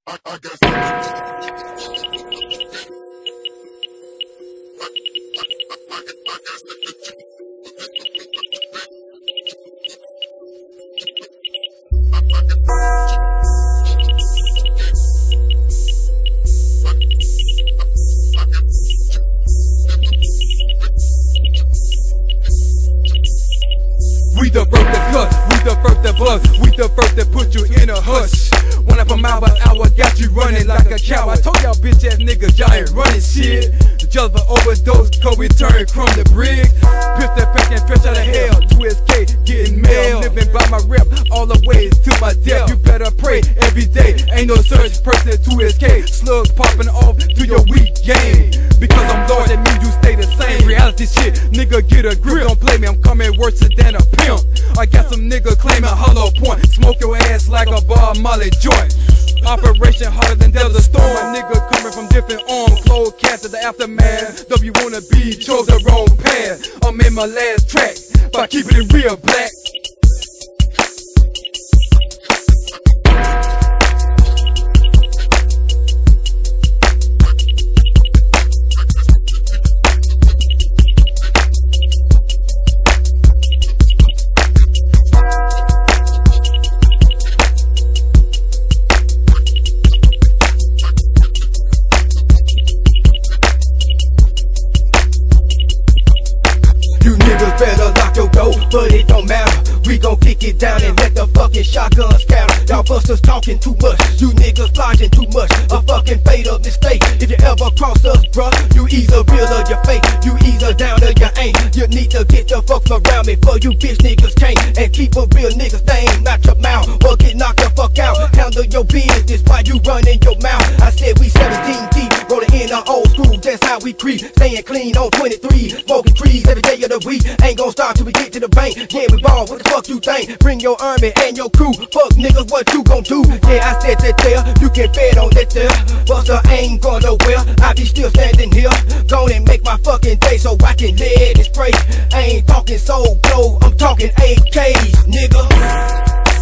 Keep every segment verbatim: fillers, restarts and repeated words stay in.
I, I guess. We the first that cut, we the first that buzz, we the first that put you in a hush. One up a mile by hour, got you running like a cow. I told y'all bitch ass niggas, y'all ain't running shit. Just for overdose, cause we turn crumb to brick. Pitch that pack and fresh out of hell, two S K getting mail. Living by my rep, all the way to my death. You better pray every day, ain't no such person at two S K. Slugs popping off to your weak game. Because I'm Lord, that means you stay the same. Reality shit, nigga get a grip, don't play me, I'm coming worse than a pimp. I got some nigga claiming hollow point, smoke your ass like a bar molly joint. Operation harder than Delta Storm. A nigga coming from different arms, closed cats at the aftermath. W wanna be, chose the wrong path. I'm in my last track, by keeping it real black. Better lock your door, but it don't matter. We gon' kick it down and let the fucking shotgun scatter. Y'all busters talking too much, you niggas flogging too much. A fucking fatal mistake. If you ever cross us, bruh, you either real or you fake. You either down or you ain't. You need to get the fuck around me, for you bitch niggas can't. And keep a real nigga's name out your mouth, or get knocked the fuck out. Handle your business while you running your mouth. I said we seventeen deep, rolling in the old school. That's how we creep, staying clean on twenty-three, smoking trees every day of the week. Ain't gon' stop till we get to the bank. Yeah, we ball, what the fuck you think? Bring your army and your crew. Fuck niggas, what you gon' do? Yeah, I said that there, you can bet on that there. Buster ain't going nowhere, I be still standing here. Gone and make my fucking day so I can let it spray. I ain't talking soul glow, I'm talking A Ks, nigga.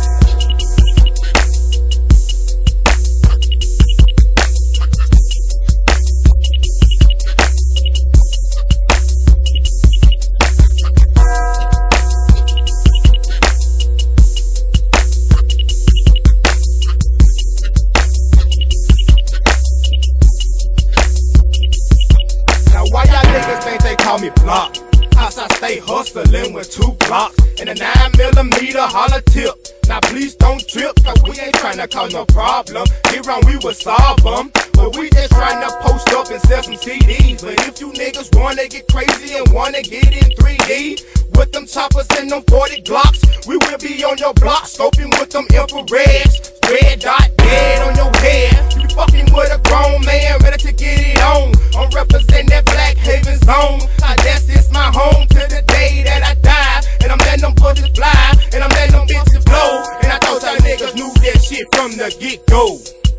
Call me block, cause I stay hustling with two blocks and a nine millimeter holler tip. Now please don't trip, cause we ain't tryna cause no problem. Here on we will solve them, but we just tryna post up and sell some C Ds. But if you niggas wanna get crazy and wanna get in three D with them choppers and them forty Glocks, we will be on your block, scoping with them infrareds. Red dot dead on your head. You fucking with a grown man ready to get it on. I'm representing that Black Haven zone. I guess it's my home to the day that I die. And I'm letting them bullets fly, and I'm letting them bitches blow. And I thought y'all niggas knew that shit from the get-go.